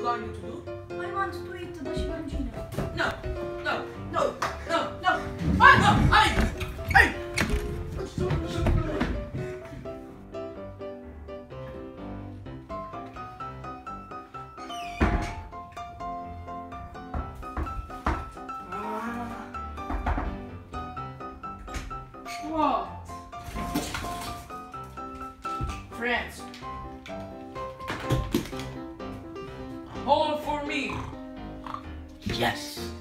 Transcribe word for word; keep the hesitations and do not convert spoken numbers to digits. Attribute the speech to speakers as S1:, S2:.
S1: want you to do?
S2: I want to eat the bacino.
S1: No, no, no, no, no. Ay, no, ay, ay.
S2: What?
S1: Friends. Hold for me.
S3: Yes.